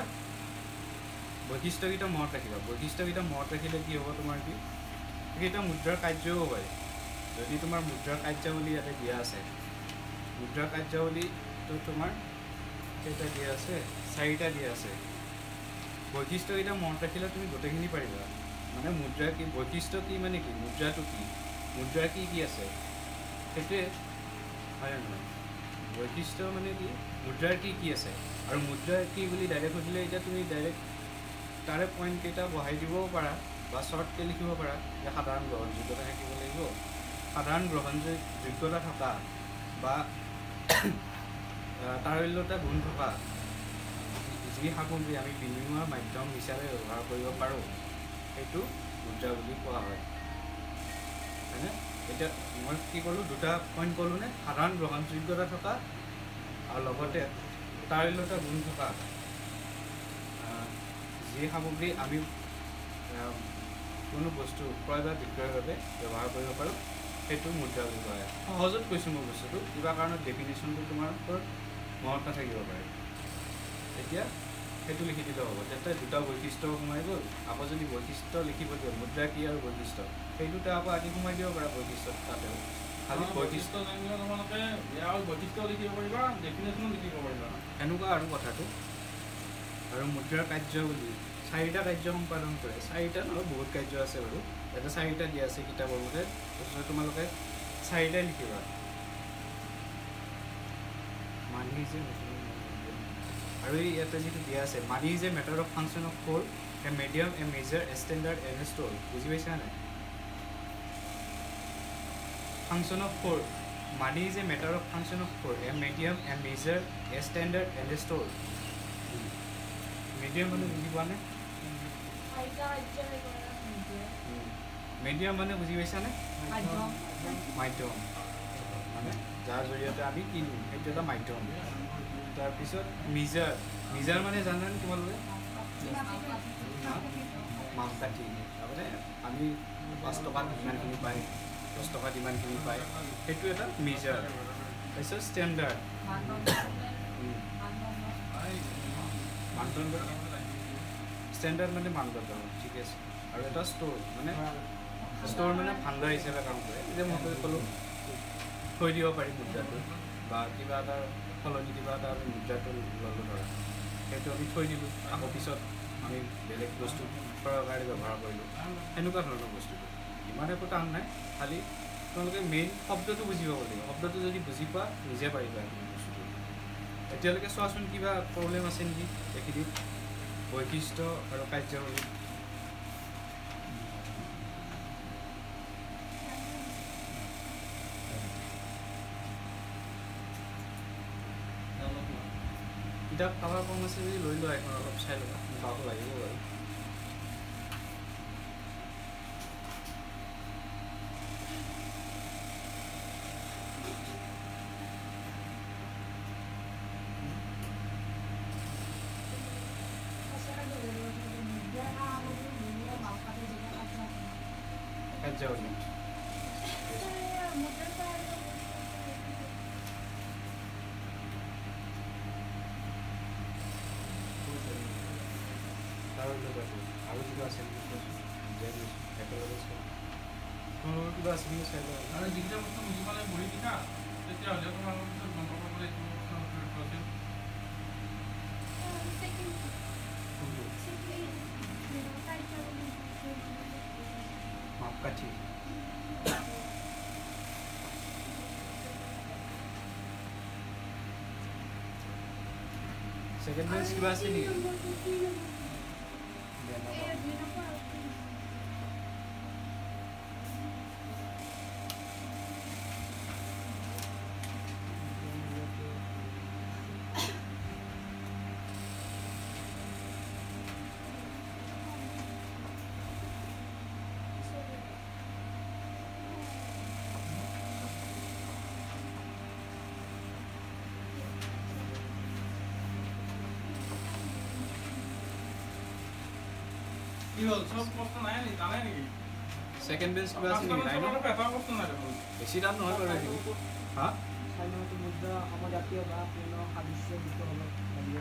মনত ৰাখিবা বৈশিষ্ট্যকেইটা মনত ৰাখিলে কি হ'ব তোমাৰ কি সেইকেইটা মুদ্ৰাৰ কাৰ্যও হয় যদি তোমাৰ মুদ্ৰাৰ কাৰ্যাৱলী ইয়াতে দিয়া আছে মুদ্ৰাৰ কাৰ্যাৱলীটো তোমাৰ কেইটা দিয়া আছে 4টা দিয়া আছে বৈশিষ্ট্যকেইটা মনত ৰাখিলে তুমি গোটেইখিনি পাৰিবা মানে মুদ্ৰা কি বৈশিষ্ট্য কি মানে কি মুদ্ৰাটো কি মুদ্ৰা কি আছে সেইটোৱে হয় নহয় বৈশিষ্ট্য মানে কি মুদ্ৰাৰ কি আছে আৰু মুদ্ৰাৰ কি বুলি ডাইৰেক্ট সুধিলে এতিয়া তুমি ডাইৰেক্ট তাৰে পইণ্টকেইটা বহাই দিবও পাৰা বা শ্বৰ্টকৈ লিখিব পাৰা যে সাধাৰণ গ্ৰহণযোগ্যতা থাকিব লাগিব সাধাৰণ গ্ৰহণযোগ্যতা থকা বা তাৰল্যতা গুণ থকা যি সামগ্ৰী আমি বিনিময়ৰ মাধ্যম হিচাপে ব্যৱহাৰ কৰিব পাৰোঁ সেইটো মুদ্ৰা বুলি কোৱা হয় হয়নে এতিয়া মই কি ক'লোঁ 2টা পইণ্ট ক'লোঁনে সাধাৰণ গ্ৰহণযোগ্যতা থকা আৰু লগতে তাৰল্যতা গুণ থকা যি সামগ্ৰী আমি কোনো বস্তু ক্ৰয় বা বিক্ৰয়ৰ বাবে ব্যৱহাৰ কৰিব পাৰোঁ সেইটো মুদ্ৰা বুলি কোৱা হয়। সহজত কৈছোঁ মই বস্তুটো, কিবা কাৰণত ডেফিনেশ্যনটো তোমাৰ ওপৰত মনত নাথাকিব পাৰে। এতিয়া সেইটো লিখি দিলেও হ'ব। যাতে দুটা বৈশিষ্ট্য সোমাই গ'ল, আকৌ যদি বৈশিষ্ট্য লিখিব দিওঁ মুদ্ৰা কি আৰু বৈশিষ্ট্য, সেইটোতে আকৌ আদি সোমাই দিব পাৰা বৈশিষ্ট্য তাতেও। খালি বৈশিষ্ট্য জানিলে তোমালোকে ইয়াৰ বৈশিষ্ট্য লিখিব পাৰিবা, ডেফিনেশ্যনো লিখিব পাৰিবা। এনেকুৱা আৰু কথাটো। আৰু মুদ্ৰাৰ কাৰ্য বুলি 4টা কাৰ্য সম্পাদন কৰে। 4টা নহয়, বহুত কাৰ্য আছে বাৰু। ইয়াতে 4টা দিয়া আছে কিতাপৰ মতে। তাৰপিছত তোমালোকে 4টাই লিখিবা। মানি যে আৰু এই ইয়াতে যিটো দিয়া আছে, money is a matter of function of four, a medium, a measure, a standard, and a store. বুজি পাইছা নাই? Function of four, money is a matter of function of four, a medium, a measure, a standard, and a store. Medium মানে বুজি পোৱা নে? Medium মানে বুজি পাইছানে? মাধ্যম মানে যাৰ জৰিয়তে আমি কিনো, সেইটো এটা মাধ্যম। তাৰপিছত মিজাৰ, মিজাৰ মানে জানানে তোমালোকে? মাপকাঠি। তাৰমানে আমি 5 টকাত ইমানখিনি পায়, 10 টকাত ইমানখিনি পায়, সেইটো এটা মিজাৰ। তাৰপিছত ষ্টেণ্ডাৰ্ড, মানদণ্ড। ষ্টেণ্ডাৰ্ড মানে মানদণ্ড, ঠিক আছে। আৰু এটা ষ্ট'ৰ মানে ভাণ্ডাৰ হিচাপে কাম কৰে। যে মই ক'লোঁ থৈ দিব পাৰি মুদ্ৰাটো, বা কিবা এটা সলনি কিবা এটা আমি মুদ্ৰাটো ল'লোঁ ধৰা, সেইটো আমি থৈ দিলোঁ, আকৌ পিছত আমি বেলেগ বস্তু কৰাৰ কাৰণে ব্যৱহাৰ কৰিলোঁ, সেনেকুৱা ধৰণৰ বস্তুটো। ইমান একো টান নাই, খালি তোমালোকে মেইন শব্দটো বুজি পাব লাগিব। শব্দটো যদি বুজি পোৱা নিজে পাৰিবা এইখিনি বস্তুটো। এতিয়ালৈকে চোৱাচোন কিবা প্ৰব্লেম আছে নেকি এইখিনিত? বৈশিষ্ট্য আৰু কাৰ্যাৱলী। কিতাপ কাৰোবাৰ কম আছে যদি লৈ লোৱা, এখন অলপ চাই ল'বা, পাব লাগিব বাৰু। কাৰ্যাৱলী আৰু কিবা আছে নেকি? একেলগে তোমালোকৰ কিবা আছে নেকি চাই লোৱা। আৰু যিকেইটা বস্তু বুজি পালে বহি দিছা, তেতিয়াহ'লে তোমালোকৰ পিছত গম পাব বোলে এইটো আছিল। মাপকাঠি। ছেকেণ্ড বেঞ্চ কিবা আছে নেকি? কি হ'ল? চব প্ৰশ্ন নাই নেকি? জানাই নেকি? ছেকেণ্ড বেঞ্চ কিবা আছে নেকি? নাই ন? এটা প্ৰশ্ন নাই দেখোন। বেছি টান নহয় বাৰু এইখিনি। হা? মুদ্ৰা সমজাতীয় বা পূৰ্ণ সাদৃশ্য যুক্ত হ'ব লাগিব।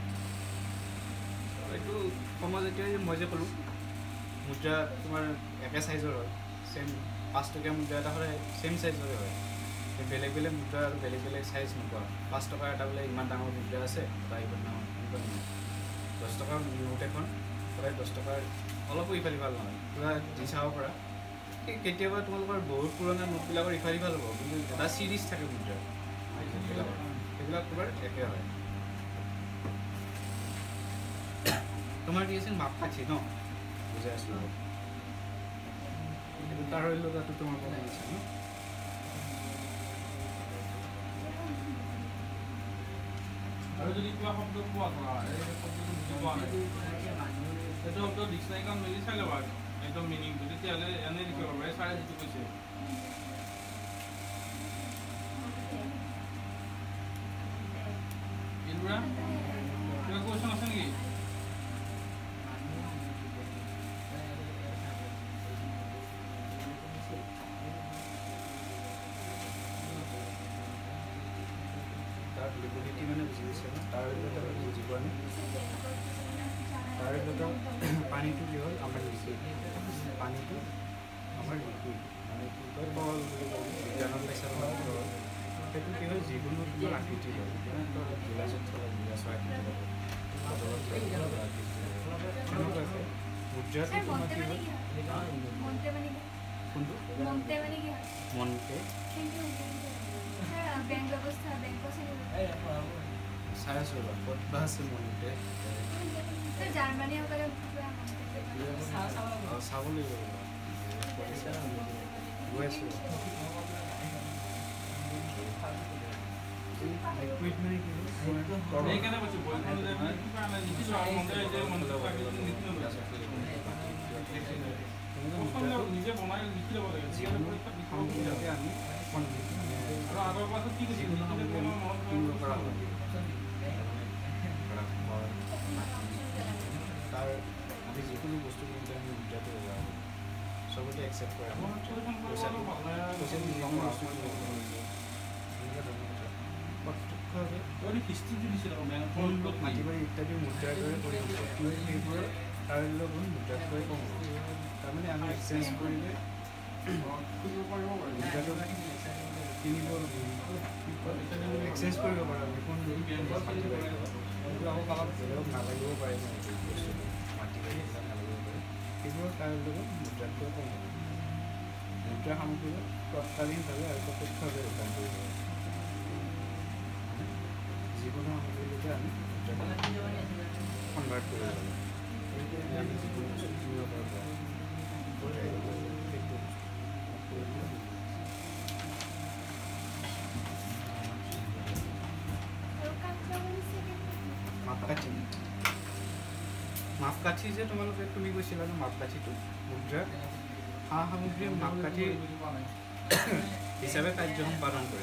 এইটো সমজাতীয় মই যে ক'লোঁ, মুদ্ৰা তোমাৰ একে চাইজৰ হয়। ছেম 5 টকীয়া মুদ্ৰা এটা হ'লে ছেম চাইজৰে হয়। বেলেগ বেলেগ মুদ্ৰা আৰু বেলেগ বেলেগ চাইজ নোপোৱা। 5 টকাৰ এটা বোলে ইমান ডাঙৰ মুদ্ৰা আছে, বা ইমান ডাঙৰ এনেকুৱা নহয়। 10 টকাৰ নোট এখন সদায় 10 টকাৰ অলপো ইফাল সিফাল নহয়, পুৰা দি চাব পৰা। কেতিয়াবা তোমালোকৰ বহুত পুৰণা নোটবিলাকৰ ইফাল সিফাল হ'ব, কিন্তু এটা ছিৰিজ থাকে মুদ্ৰাৰ সেইবিলাকৰ, সেইবিলাক তোমাৰ একে হয়। তোমাৰ কি আছিল? মাপকাঠি ন? বুজাই আছোঁ আৰু এইটো তাৰ লগতো তোমাৰ পৰা আছে ন? আৰু যদি কিবা শব্দ পোৱা ধৰা, এই শব্দটো বুজি পোৱা নাই, সেইটো শব্দ ডিক্সনাৰীখন মিলি চাই ল'বা একদম মিনিংটো, তেতিয়াহ'লে এনেই লিখিব পাৰিবা। এই ছাৰে যিটো কৈছে ইলুৰা, কিবা কুৱেশ্যন আছে নেকি? পানীটো কি হ'ল আমাৰ লিকুইড পানীটো আমাৰ লিকুইড মানে কি কয় তৰল বুলি কয় বিজ্ঞানত পাইছা সেইটো কি হয় যিকোনো তোমাৰ আকৃতি হয় গিলাচত থ'লে গিলাচৰ আকৃতি হ'ব বটলত থ'লে বটলৰ আকৃতি হ'ব সেনেকুৱাকৈ মুদ্ৰাটো তোমাৰ কি হয় কোনটো মনতে চাই আছোঁ ৰ'বা ক'ত বা আছে মনতে চাব লাগিব গৈ আছোঁ লিকুইড মানে কি সেইকাৰণে কৈছোঁ বৰষুণ লিখিছোঁ আৰু নিজে বনাই লিখি ল'ব লাগে আমি আৰু আগৰ পাছত কি কৈছে কৰা হয় তাৰ আমি যিকোনো বস্তু কিনিলে আমি মুদ্ৰাটো ব্যৱহাৰ কৰোঁ চবতে একচেপ্ট কৰে প্ৰত্যক্ষভাৱে হিষ্ট্ৰীটো দিছিল মাটিবাৰী ইত্যাদি মুদ্ৰাৰ দৰে কৰি কিন্তু সেইবোৰৰ তাৰিল্য গুণ মুদ্ৰাতকৈ কম হ'ব তাৰমানে আমি এক্সচেঞ্জ কৰিলে মুদ্ৰাটো কিনিব এক্সচেঞ্জ কৰিব পাৰোঁ আমি কোন মাটিবাৰী কিন্তু আকৌ কাৰোবাক বেলেগক নালাগিব পাৰে ন বস্তুটো মাটিবাৰী নালাগিব পাৰে সেইবোৰৰ তাৰিল্য গুণ মুদ্ৰাতকৈ কম হ'ব মুদ্ৰা সামগ্ৰীবোৰ তৎকালীনভাৱে আৰু প্ৰত্যক্ষভাৱে ৰূপায়ণ কৰিব পাৰে যিকোনো সামগ্ৰীলৈকে আমি কনভাৰ্ট কৰিব পাৰোঁ আমি যিকোনো বস্তু কিনিব পাৰোঁ মাপকাঠি যে তোমালোকে তুমি কৈছিলা ন মাপকাঠিটো মুদ্ৰা সা সামগ্ৰীয়ে মাপকাঠি হিচাপে কাৰ্য সম্পাদন কৰে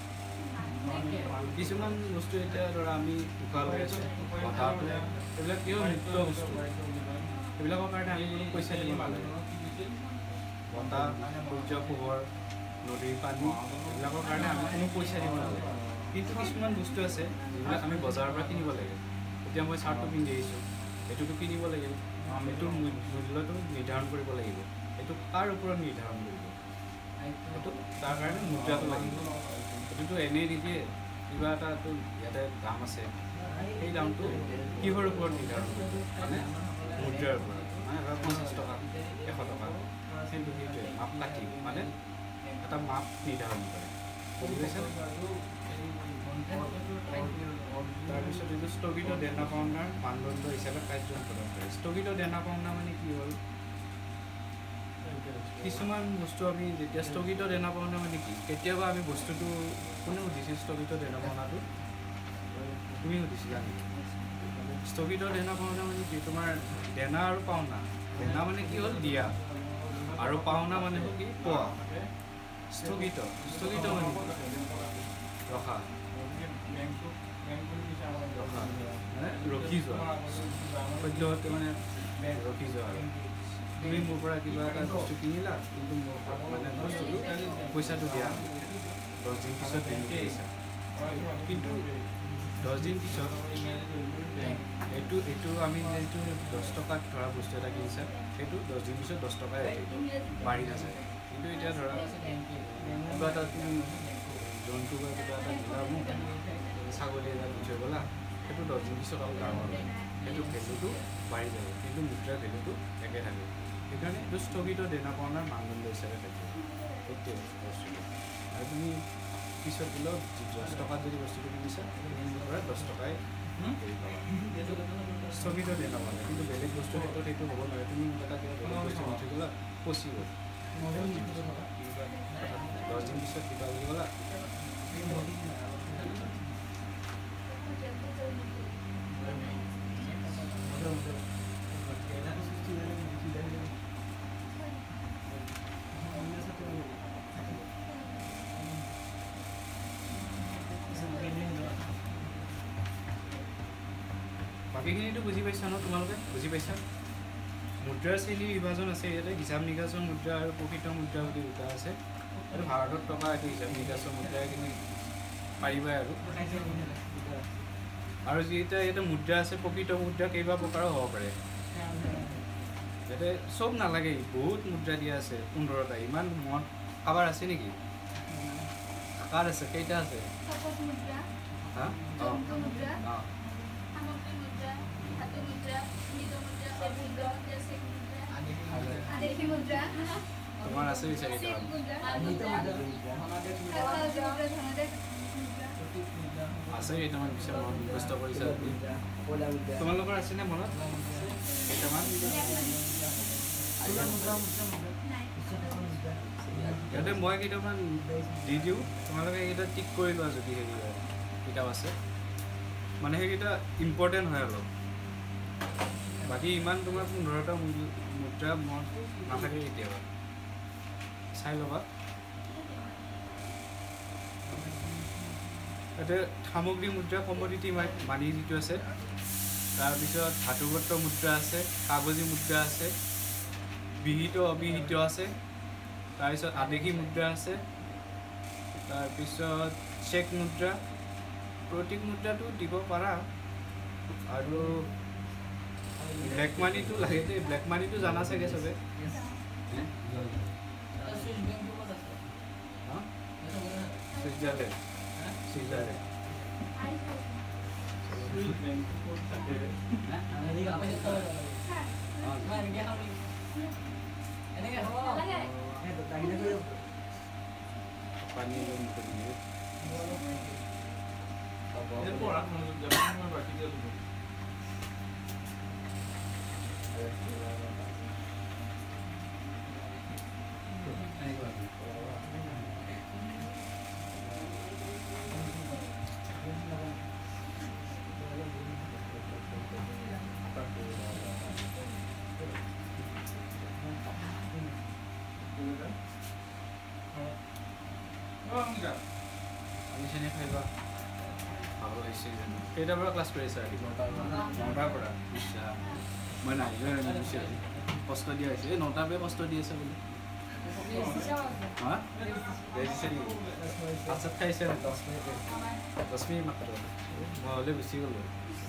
কিছুমান বস্তু এতিয়া ধৰা আমি উশাহ লৈ আছোঁ বতাহটো এইবিলাক কিয় নিত্য বস্তু সেইবিলাকৰ কাৰণে আমি কোনো পইচা দিব নালাগে বতাহ সূৰ্য পোহৰ নদীৰ পানী এইবিলাকৰ কাৰণে আমি কোনো পইচা দিব নালাগে কিন্তু কিছুমান বস্তু আছে যিবিলাক আমি বজাৰৰ পৰা কিনিব লাগে এতিয়া মই চাৰ্টটো পিন্ধি আহিছোঁ এইটোতো কিনিব লাগিব এইটোৰ মূল্যটো নিৰ্ধাৰণ কৰিব লাগিব এইটো কাৰ ওপৰত নিৰ্ধাৰণ কৰিব এইটো তাৰ কাৰণে মুদ্ৰাটো লাগিব এইটোতো এনেই নিদিয়ে কিবা এটাতো ইয়াতে দাম আছে সেই দামটো কিহৰ ওপৰত নিৰ্ধাৰণ কৰিব মানে মুদ্ৰাৰ ওপৰত মানে ধৰক 50 টকা 100 টকা সেইটো সেইটোৱে মাপকাঠি মানে এটা মাপ নিৰ্ধাৰণ কৰে তাৰপিছত এইটো স্থগিত দেনা পাওনাৰ মানদণ্ড হিচাপে কাৰ্য সম্পাদন কৰে স্থগিত দেনা পাওনা মানে কি হ'ল কিছুমান বস্তু আমি যেতিয়া স্থগিত দেনা পাওনা মানে কি কেতিয়াবা আমি বস্তুটো কোনে সুধিছিল স্থগিত দেনা পাওনাটো তুমি সুধিছিলা নেকি স্থগিত দেনা পাওনা মানে কি তোমাৰ দেনা আৰু পাওনা দেনা মানে কি হ'ল দিয়া আৰু পাওনা মানে হ'ল কি পোৱা স্থগিত স্থগিত মানে ৰখা মানে ৰখি যোৱা সদ্যহতে মানে ৰখি যোৱা আৰু তুমি মোৰ পৰা কিবা এটা বস্তু কিনিলা কিন্তু মোৰ মানে বস্তুটো পইচাটো দিয়া 10 দিন পিছত দিম পইচা কিন্তু 10 দিন পিছত এইটো আমি যিটো 10 টকাত ধৰা বস্তু এটা কিনিছা সেইটো 10 দিন পিছত 10 টকাই বাঢ়ি নাযায় কিন্তু এতিয়া ধৰা কিবা এটা তুমি জন্তু বা কিবা এটা দিলা মোক ছাগলী এটা দি থৈ গ'লা সেইটো 10 দিন পিছত অলপ ডাঙৰ হয় সেইটো ভেলুটো বাঢ়ি যাব কিন্তু মুদ্ৰাৰ ভেলুটো একে থাকে সেইকাৰণে এইটো স্থগিত দেনা পাওনাৰ মানদণ্ড হিচাপে থাকে সেইটোৱে বস্তুটো আৰু তুমি পিছত দিলেও 10 টকাত যদি বস্তুটো কিনিছা তুমি মোৰ পৰা 10 টকাই হেৰি পাবা স্থগিত দেনা পাওনা কিন্তু বেলেগ বস্তুৰ ক্ষেত্ৰত সেইটো হ'ব নোৱাৰে তুমি মোক এটা কিবা বেলেগ বস্তু দি থৈ গ'লা পচি গ'ল 10 দিন পিছত কিবা বুলি ক'লা বাকীখিনিতো বুজি পাইছা ন তোমালোকে বুজি পাইছা মুদ্ৰাৰ শ্ৰেণী বিভাজন আছে ইয়াতে হিচাপ নিকাচৰ মুদ্ৰা আৰু প্ৰকৃত মুদ্ৰা বুলি দুটা আছে আৰু ভাৰতত টকা এইটো হিচাপ নিকাচৰ মুদ্ৰা এইখিনি পাৰিবাই আৰু যিহেতু ইয়াতে মুদ্ৰা আছে প্ৰকৃত মুদ্ৰা কেইবা প্ৰকাৰৰ হ'ব পাৰে ইয়াতে চব নালাগে বহুত মুদ্ৰা দিয়া আছে 15টা ইমান মন কাবাৰ আছে নেকি কাৰ আছে কেইটা আছে শপত মুদ্ৰা হা জন্তু মুদ্ৰা অঁ সামগ্ৰী মুদ্ৰা ধাতু মুদ্ৰা মৃদ মুদ্ৰা অভিজ্ঞ চেক মুদ্ৰা আদেশী মুদ্ৰা তোমাৰ আছে চাগে চেক মুদ্ৰা ধনাদেশ মুদ্ৰা আছে কেইটামান পিছত মনত মুখস্থ কৰিছা তোমালোকৰ আছেনে মনত কেইটামান নাই ইয়াতে মই কেইটামান দি দিওঁ তোমালোকে এইকেইটা টিক কৰি লোৱা যদি হেৰি হয় কিতাপ আছে মানে সেইকেইটা ইম্পৰ্টেণ্ট হয় অলপ বাকী ইমান তোমাৰ 15টা মুদ্ৰা মনত নাথাকে কেতিয়াবা চাই ল'বা ইয়াতে সামগ্ৰী মুদ্ৰা কমোডিটি মানি যিটো আছে তাৰপিছত ধাতুগত মুদ্ৰা আছে কাগজী মুদ্ৰা আছে বিহিত অবিহিত আছে তাৰপিছত আদেশী মুদ্ৰা আছে তাৰপিছত চেক মুদ্ৰা প্ৰতীক মুদ্ৰাটো দিব পাৰা আৰু ব্লেক মানিটো লাগে দেই ব্লেক মানিটো জানা চাগে চবে ছুইজাৰলেণ্ড ছুইজাৰলেণ্ড পানী পঢ়াত মনোযোগ দিয়া মই বাকী দিয়া পানী চানী খাইবা ভালো লাগিছে জানো কেইটাৰ পৰা ক্লাছ কৰিছা নটাৰ পৰা বিশ্বাস মই নাহিলোঁ কষ্ট দিয়া হৈছে এই 9টাৰ পৰা কষ্ট দি আছে বুলি হা ৰেজিছে নেকি ভাত চাত খাইছে 10 মিনিট মাত্ৰ মই হ'লে গুচি গ'লোঁ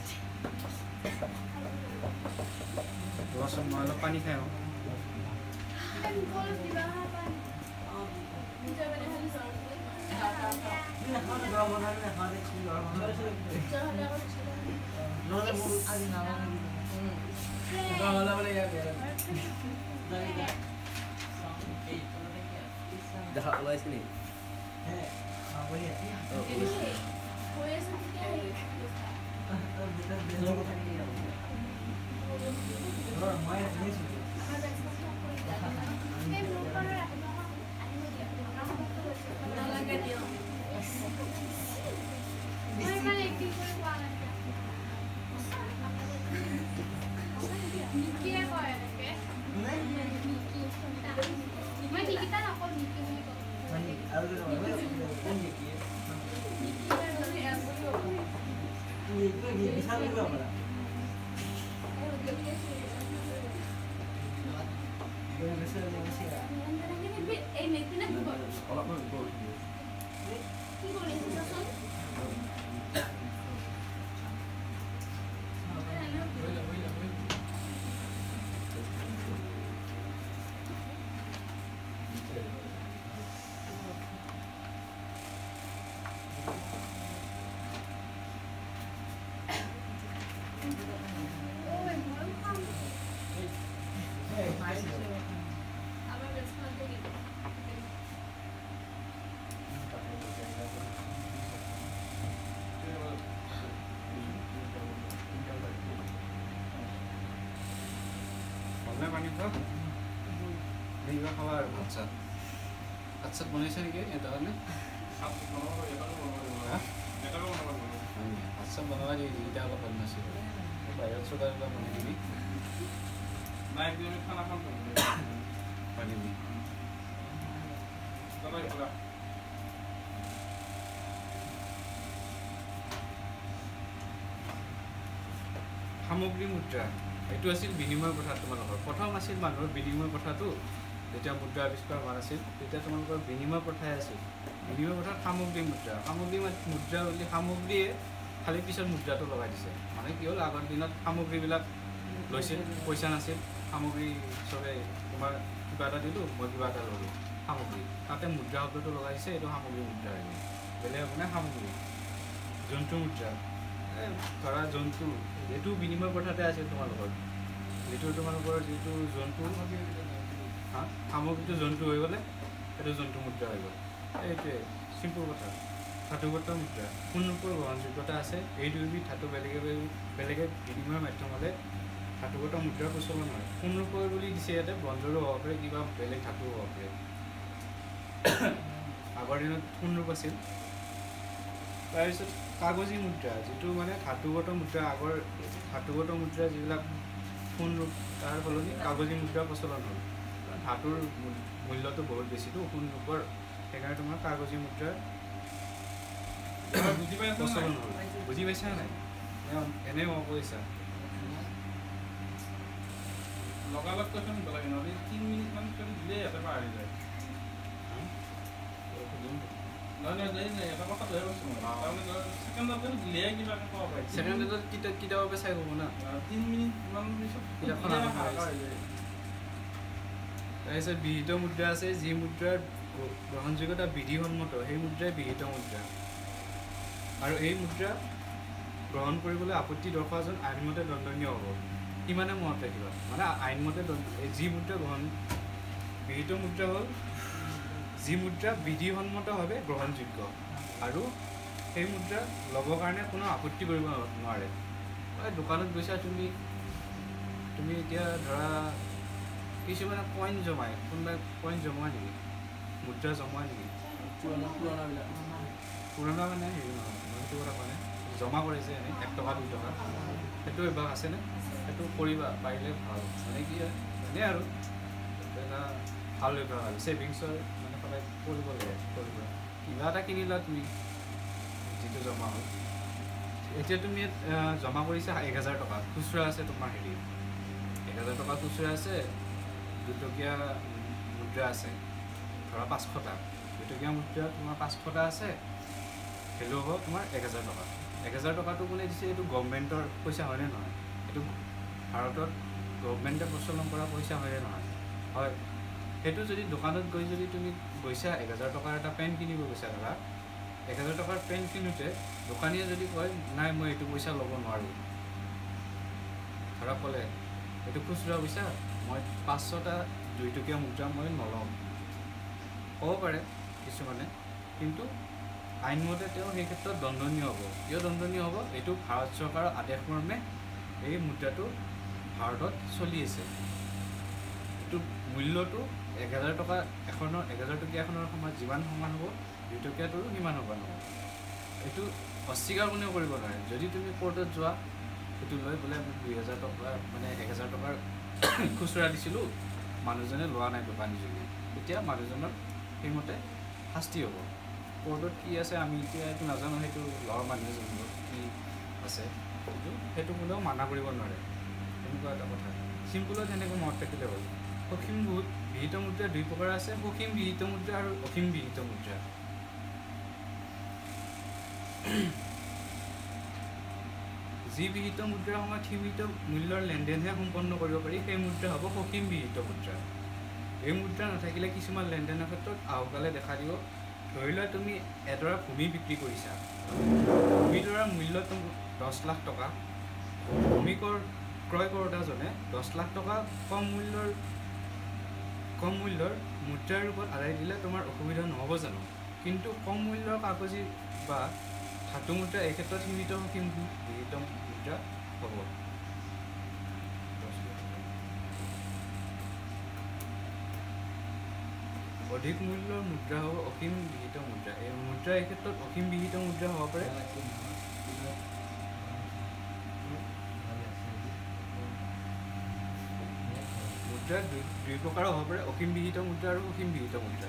ৰচোন মই অলপ পানী খাই আহোঁ দেখা ওলাইছে নেকি পানী খোৱা কিবা খাবা আৰু ভাত চাত বনাইছে নেকি এটা কাৰণে ভাত চাত বনাবা দিয়ে এতিয়া অলপ বন নাছিল বাহিৰত চোকা কিবা বনাই দিবি নাই আমি খানা খাম পানী দি সামগ্ৰী মুদ্ৰা এইটো আছিল বিনিময় প্ৰথা তোমালোকৰ প্ৰথম আছিল মানুহৰ বিনিময় প্ৰথাটো যেতিয়া মুদ্ৰা আৱিষ্কাৰ হোৱা নাছিল তেতিয়া তোমালোকৰ বিনিময় প্ৰথাই আছিল বিনিময় প্ৰথাত সামগ্ৰী মুদ্ৰা বুলি সামগ্ৰীয়ে খালি পিছত মুদ্ৰাটো লগাই দিছে মানে কি হ'ল আগৰ দিনত সামগ্ৰীবিলাক লৈছিল পইচা নাছিল সামগ্ৰী চবে তোমাৰ কিবা এটা দিলোঁ মই কিবা এটা ল'লোঁ সামগ্ৰী তাতে মুদ্ৰা শব্দটো লগাইছে এইটো সামগ্ৰী মুদ্ৰা আহিব বেলেগ মানে সামগ্ৰী জন্তু মুদ্ৰা ধৰা জন্তু এইটো বিনিময় প্ৰথাতে আছিল তোমালোকৰ যিটো তোমালোকৰ যিটো জন্তু সামগ্ৰীটো জন্তু হৈ গ'লে সেইটো জন্তু মুদ্ৰা হৈ গ'ল এইটোৱে চিম্পুল কথা ধাতুগত মুদ্ৰা সোণৰূপৰ গ্ৰহণযোগ্যতা আছে এই দুয়োবিধ ধাতু বেলেগে বেলেগে বিনিময়ৰ মাধ্যম হ'লে ধাতুগত মুদ্ৰাৰ প্ৰচলন হয় সোণৰূপৰ বুলি দিছে ইয়াতে ব্ৰঞ্জৰো হ'ব পাৰে কিবা বেলেগ ধাতু হ'ব পাৰে আগৰ দিনত সোণৰূপ আছিল তাৰপিছত কাগজী মুদ্ৰা যিটো মানে ধাতুগত মুদ্ৰা আগৰ ধাতুগত মুদ্ৰা যিবিলাক সোণৰূপ তাৰ সলনি কাগজী মুদ্ৰা প্ৰচলন হ'ল ধাতুৰ মূল্যটো বহুত বেছিতো সোণৰূপৰ সেইকাৰণে তোমাৰ কাগজী মুদ্ৰাৰ বুজি পাইছা প্ৰচলন হ'ল বুজি পাইছা নাই এনেই মই কৈছা লগালগ কৈছোঁ বেলেগ নহ'লে 3 মিনিটমান পিছত দিলে ইয়াতে পাহৰি যায় নহয় এটা কথা ধৰি কৈছোঁ মই তাৰমানে ছেকেণ্ডত দিলে কিবা ক'ব পাৰি ছেকেণ্ডত কিতাপৰ চাই হ'ব না 3 মিনিটমান পিছত কিতাপখন তাৰপিছত বিহিত মুদ্ৰা আছে যি মুদ্ৰাৰ গ্ৰহণযোগ্যতা বিধিসন্মত সেই মুদ্ৰাই বিহিত মুদ্ৰা আৰু এই মুদ্ৰা গ্ৰহণ কৰিবলৈ আপত্তি দৰ্শোৱাজন আইনমতে দণ্ডনীয় হ'ব সিমানে মনত ৰাখিবা মানে আইনমতে যি মুদ্ৰা গ্ৰহণ বিহিত মুদ্ৰা হ'ল যি মুদ্ৰা বিধিসন্মতভাৱে গ্ৰহণযোগ্য আৰু সেই মুদ্ৰা ল'বৰ কাৰণে কোনো আপত্তি কৰিব নোৱাৰে দোকানত গৈছা তুমি এতিয়া ধৰা কিছুমানে কইন জমাই কোনোবাই কইন জমোৱা নেকি মুদ্ৰা জমোৱা নেকি পুৰণা মানে হেৰি নহয় সেইটো কথা মানে জমা কৰিছে এনেই 1 টকা 2 টকা সেইটো অভ্যাস আছেনে সেইটো কৰিবা পাৰিলে ভাল মানে কি হয় এনেই আৰু এটা ভাল অভ্যাস আৰু ছেভিংছৰ মানে সদায় কৰিব লাগে কৰিবা কিবা এটা কিনিলা তুমি যিটো জমা হ'ল এতিয়া তুমি জমা কৰিছা 1000 টকা খুচুৰা আছে তোমাৰ হেৰি 1000 টকা খুচুৰা আছে 2 টকীয়া মুদ্ৰা আছে ধৰা 500টা 2 টকীয়া মুদ্ৰা তোমাৰ 500টা আছে সেইটো হ'ব তোমাৰ 1000 টকা 1000 টকাটো কোনে দিছে এইটো গভৰ্ণমেণ্টৰ পইচা হয়নে নহয় এইটো ভাৰতত গভৰ্ণমেণ্টে প্ৰচলন কৰা পইচা হয়নে নহয় হয় সেইটো যদি দোকানত গৈ যদি তুমি গৈছা 1000 টকাৰ এটা পেন কিনিব গৈছা ধৰা 1000 টকাৰ পেন কিনোতে দোকানীয়ে যদি কয় নাই মই এইটো পইচা ল'ব নোৱাৰোঁ ধৰা ক'লে এইটো খুচুৰা পইচা মই 500টা 2 টকীয়া মুদ্ৰা মই নলওঁ ক'ব পাৰে কিছুমানে কিন্তু আইনমতে তেওঁ সেই ক্ষেত্ৰত দণ্ডনীয় হ'ব কিয় দণ্ডনীয় হ'ব এইটো ভাৰত চৰকাৰৰ আদেশ মৰ্মে এই মুদ্ৰাটো ভাৰতত চলি আছে এইটো মূল্যটো 1000 টকা এখনৰ 1000 টকীয়া এখনৰ সময়ত যিমান সমান হ'ব 2 টকীয়াটোৰো সিমান সমান হ'ব এইটো অস্বীকাৰ কোনেও কৰিব নোৱাৰে যদি তুমি কোৰ্টত যোৱা সেইটো লৈ বোলে 2000 টকা মানে 1000 টকাৰ খুচুৰা দিছিলোঁ মানুহজনে লোৱা নাই দোকানীজনে তেতিয়া মানুহজনৰ সেইমতে শাস্তি হ'ব কোৰ্টত কি আছে আমি এতিয়া এইটো নাজানো সেইটো ল'ৰ মানুহে জানিব কি আছে সেইটো কোনেও মানা কৰিব নোৱাৰে এনেকুৱা এটা কথা চিম্পুলত সেনেকৈ মনত থাকিলে হ'ল সসীম বিহিত মুদ্ৰা 2 প্ৰকাৰ আছে সসীম বিহিত মুদ্ৰা আৰু অসীম বিহিত মুদ্ৰা যি বিহিত মুদ্ৰাৰ সময়ত সীমিত মূল্যৰ লেনদেনহে সম্পন্ন কৰিব পাৰি সেই মুদ্ৰা হ'ব সসীম বিহিত মুদ্ৰা এই মুদ্ৰা নাথাকিলে কিছুমান লেনদেনৰ ক্ষেত্ৰত আহুকালে দেখা দিব ধৰি লোৱা তুমি এডৰা ভূমি বিক্ৰী কৰিছা ভূমিডৰাৰ মূল্য 10 লাখ টকা ভূমি ক্ৰয় কৰোঁতাজনে 10 লাখ টকা কম মূল্যৰ মুদ্ৰাৰ ৰূপত আদায় দিলে তোমাৰ অসুবিধা নহ'ব জানো কিন্তু কম মূল্যৰ কাগজী বা ধাতু মুদ্ৰা এই ক্ষেত্ৰত সীমিত সসীম বিহিত মুদ্ৰা হ'ব অধিক মূল্যৰ মুদ্ৰা হ'ব অসীম বিহিত মুদ্ৰা এই মুদ্ৰা এই ক্ষেত্ৰত অসীম বিহিত মুদ্ৰা হ'ব পাৰে মুদ্ৰা দুই প্ৰকাৰৰ হ'ব পাৰে অসীম বিহিত মুদ্ৰা আৰু অসীম বিহিত মুদ্ৰা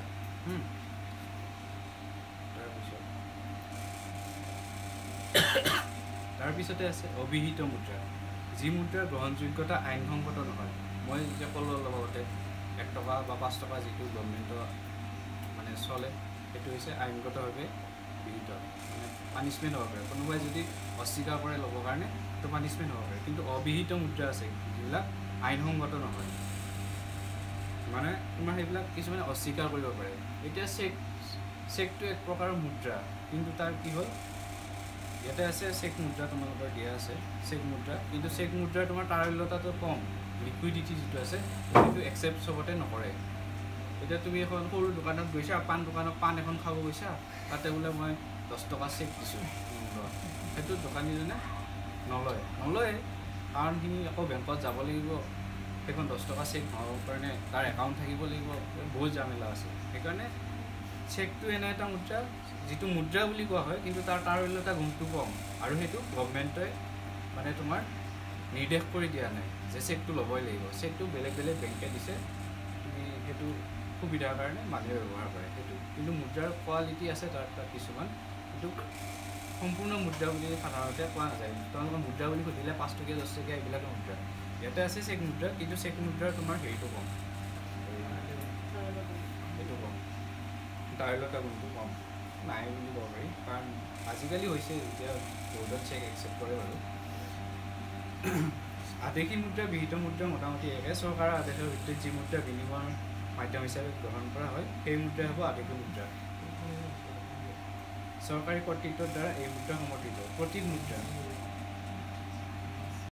তাৰপিছতে আছে অবিহিত মুদ্ৰা যি মুদ্ৰাৰ গ্ৰহণযোগ্যতা আইনসংগত নহয় মই যে ক'লোঁ লগতে 1 টকা বা 5 টকা যিটো গভৰ্ণমেণ্টৰ মানে চলে সেইটো হৈছে আইনগতভাৱে বিহিত মানে পানিছমেণ্ট হ'ব পাৰে কোনোবাই যদি অস্বীকাৰ কৰে ল'বৰ কাৰণে সেইটো পানিছমেণ্ট হ'ব পাৰে কিন্তু অবিহিত মুদ্ৰা আছে যিবিলাক আইনসংগত নহয় মানে তোমাৰ সেইবিলাক কিছুমানে অস্বীকাৰ কৰিব পাৰে এতিয়া চেকটো এক প্ৰকাৰৰ মুদ্ৰা কিন্তু তাৰ কি হ'ল ইয়াতে আছে চেক মুদ্ৰা তোমালোকৰ দিয়া আছে চেক মুদ্ৰা কিন্তু চেক মুদ্ৰাৰ তোমাৰ তাৰল্যতাটো কম লিকুইডিটি যিটো আছে সেইটো একচেপ্ট চবতে নকৰে এতিয়া তুমি এখন সৰু দোকানত গৈছা পাণ দোকানত পাণ এখন খাব গৈছা তাতে বোলে মই 10 টকা চেক দিছোঁ সেইটো দোকানীজনে নলয় কাৰণখিনি আকৌ বেংকত যাব লাগিব সেইখন 10 টকা চেক নহ'বৰ কাৰণে তাৰ একাউণ্ট থাকিব লাগিব বহুত ঝামেলা আছে সেইকাৰণে চেকটো এনে এটা মুদ্ৰা যিটো মুদ্ৰা বুলি কোৱা হয় কিন্তু তাৰ তাৰল্যতা গুণটো কম আৰু সেইটো গভৰ্ণমেণ্টে মানে তোমাৰ নিৰ্দেশ কৰি দিয়া নাই যে চেকটো ল'বই লাগিব চেকটো বেলেগ বেলেগ বেংকে দিছে তুমি সেইটো সুবিধাৰ কাৰণে মানুহে ব্যৱহাৰ কৰে সেইটো কিন্তু মুদ্ৰাৰ কোৱালিটি আছে তাৰ কিছুমান কিন্তু সম্পূৰ্ণ মুদ্ৰা বুলি সাধাৰণতে কোৱা নাযায় তেওঁলোকৰ মুদ্ৰা বুলি সুধিলে 5 টকীয়া 10 টকীয়া এইবিলাকৰ মুদ্ৰা ইয়াতে আছে চেক মুদ্ৰা কিন্তু চেক মুদ্ৰাৰ তোমাৰ হেৰিটো কম সেইটো কম তাৰল্যতা গুণটো কম নাই বুলি ক'ব পাৰি কাৰণ আজিকালি হৈছে এতিয়া বৰ্ডত চেক একচেপ্ট কৰে বাৰু আদেশী মুদ্ৰা বিহিত মুদ্ৰা মোটামুটি একে চৰকাৰৰ আদেশৰ ভিত্তিত যি মুদ্ৰা বিনিময়ৰ মাধ্যম হিচাপে গ্ৰহণ কৰা হয় সেই মুদ্ৰাই হ'ব আদেশী মুদ্ৰা চৰকাৰী কৰ্তৃত্বৰ দ্বাৰা এই মুদ্ৰা সমৰ্থিত প্ৰতীক মুদ্ৰা